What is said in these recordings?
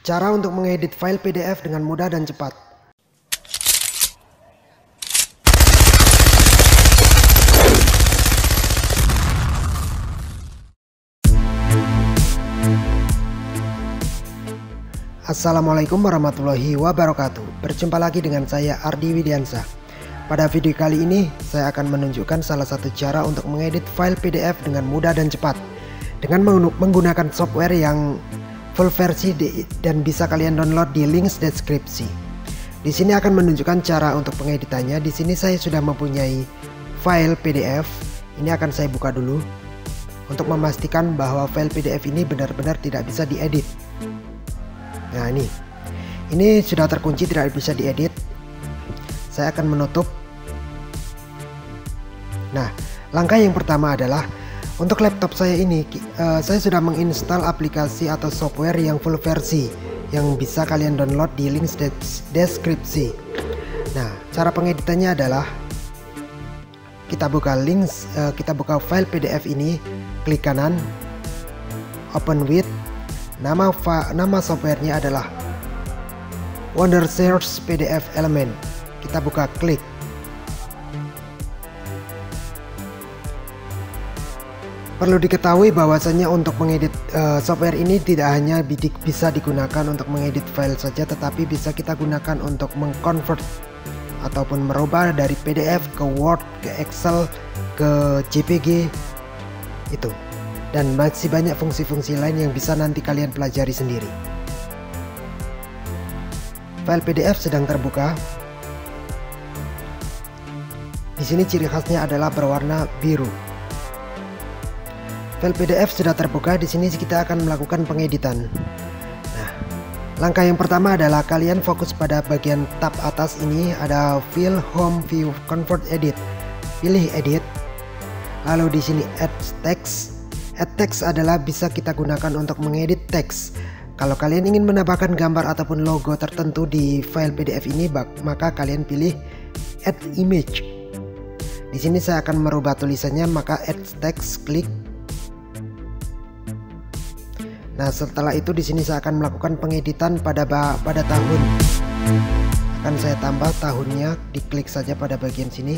Cara untuk mengedit file PDF dengan mudah dan cepat. Assalamualaikum warahmatullahi wabarakatuh. Berjumpa lagi dengan saya Ardi Widiansa. Pada video kali ini saya akan menunjukkan salah satu cara untuk mengedit file PDF dengan mudah dan cepat dengan menggunakan software yang full versi dan bisa kalian download di link deskripsi. Di sini akan menunjukkan cara untuk pengeditannya. Di sini saya sudah mempunyai file PDF. Ini akan saya buka dulu untuk memastikan bahwa file PDF ini benar-benar tidak bisa diedit. Nah, ini sudah terkunci, tidak bisa diedit. Saya akan menutup. Nah, langkah yang pertama adalah untuk laptop saya ini, saya sudah menginstal aplikasi atau software yang full versi yang bisa kalian download di link deskripsi. Nah, cara pengeditannya adalah kita buka file PDF ini, klik kanan, open with. Nama softwarenya adalah Wondershare PDF Element. Kita buka, klik. Perlu diketahui bahwasanya untuk mengedit software ini tidak hanya bisa digunakan untuk mengedit file saja, tetapi bisa kita gunakan untuk mengconvert ataupun merubah dari PDF ke Word, ke Excel, ke JPG itu. Dan masih banyak fungsi-fungsi lain yang bisa nanti kalian pelajari sendiri. File PDF sedang terbuka. Di sini ciri khasnya adalah berwarna biru. File PDF sudah terbuka. Di sini kita akan melakukan pengeditan. Nah, langkah yang pertama adalah kalian fokus pada bagian tab atas ini, ada File, Home, View, Convert, Edit. Pilih Edit. Lalu di sini Add Text. Add Text adalah bisa kita gunakan untuk mengedit teks. Kalau kalian ingin menambahkan gambar ataupun logo tertentu di file PDF ini, maka kalian pilih Add Image. Di sini saya akan merubah tulisannya, maka Add Text, klik. Nah, setelah itu di sini saya akan melakukan pengeditan pada tahun. Akan saya tambah tahunnya, diklik saja pada bagian sini.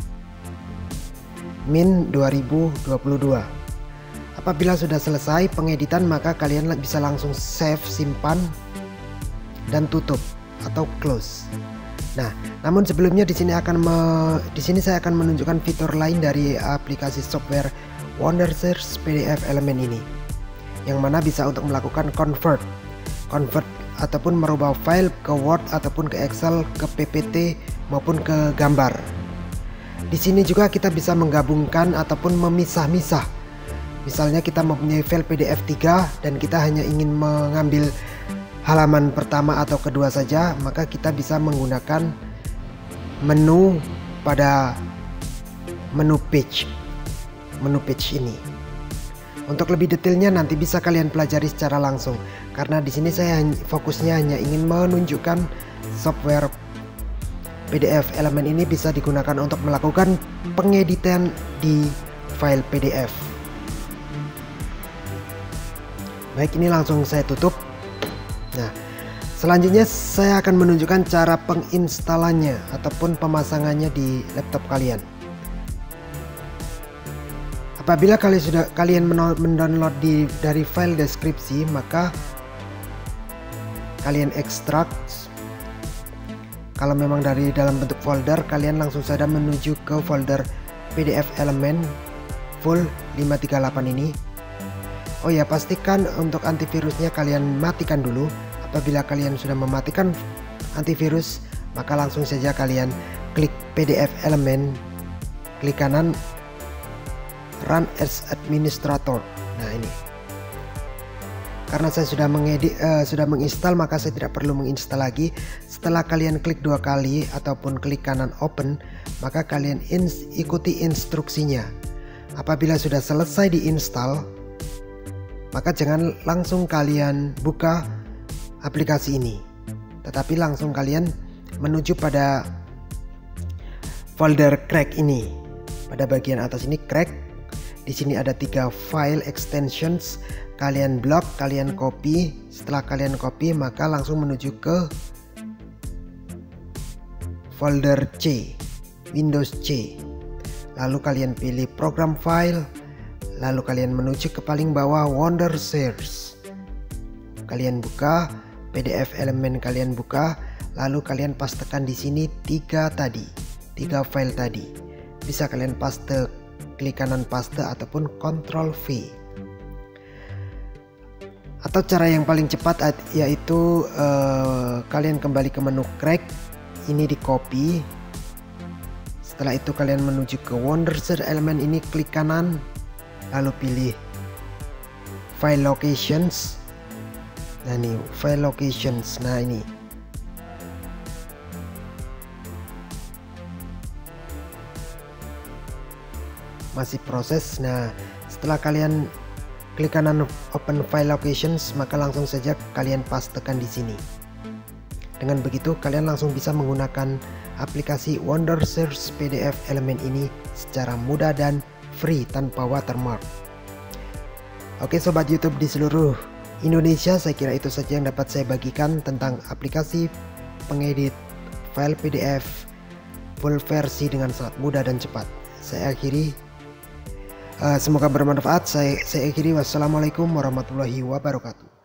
Min 2022. Apabila sudah selesai pengeditan, maka kalian bisa langsung save, simpan, dan tutup atau close. Nah, namun sebelumnya di sini saya akan menunjukkan fitur lain dari aplikasi software Wondershare PDF Element ini, yang mana bisa untuk melakukan convert ataupun merubah file ke Word ataupun ke Excel, ke PPT maupun ke gambar. Di sini juga kita bisa menggabungkan ataupun memisah-misah. Misalnya kita mempunyai file PDF 3 dan kita hanya ingin mengambil halaman pertama atau kedua saja, maka kita bisa menggunakan menu pada menu page ini. Untuk lebih detailnya nanti bisa kalian pelajari secara langsung, karena di sini saya fokusnya hanya ingin menunjukkan software PDF Element ini bisa digunakan untuk melakukan pengeditan di file PDF. Baik, ini langsung saya tutup. Nah, selanjutnya saya akan menunjukkan cara penginstalannya ataupun pemasangannya di laptop kalian. Apabila kalian mendownload dari file deskripsi, maka kalian ekstrak. Kalau memang dari dalam bentuk folder, kalian langsung saja menuju ke folder PDF Element full 538 ini. Oh ya, pastikan untuk antivirusnya kalian matikan dulu. Apabila kalian sudah mematikan antivirus, maka langsung saja kalian klik PDF Element, klik kanan, Run as Administrator. Nah, ini karena saya sudah menginstal, maka saya tidak perlu menginstal lagi. Setelah kalian klik 2 kali ataupun klik kanan Open, maka kalian ikuti instruksinya. Apabila sudah selesai diinstal, maka jangan langsung kalian buka aplikasi ini, tetapi langsung kalian menuju pada folder crack ini. Pada bagian atas ini crack. Di sini ada 3 file extensions. Kalian blok, kalian copy. Setelah kalian copy, maka langsung menuju ke folder C, Windows C. Lalu kalian pilih program file. Lalu kalian menuju ke paling bawah Wondershare. Kalian buka PDF elemen, kalian buka. Lalu kalian pastekan di sini 3 file tadi. Bisa kalian paste, klik kanan paste ataupun Ctrl V. Atau cara yang paling cepat yaitu kalian kembali ke menu crack, ini di copy. Setelah itu kalian menuju ke Wondershare elemen ini, klik kanan, lalu pilih file locations. Nah ini file locations, nah ini. Masih proses. Nah setelah kalian klik kanan open file locations, maka langsung saja kalian pastekan di sini. Dengan begitu kalian langsung bisa menggunakan aplikasi Wondershare PDF elemen ini secara mudah dan free tanpa watermark. Oke sobat YouTube di seluruh Indonesia, saya kira itu saja yang dapat saya bagikan tentang aplikasi pengedit file PDF full versi dengan sangat mudah dan cepat. Saya akhiri. Semoga bermanfaat. Saya akhiri. Wassalamualaikum warahmatullahi wabarakatuh.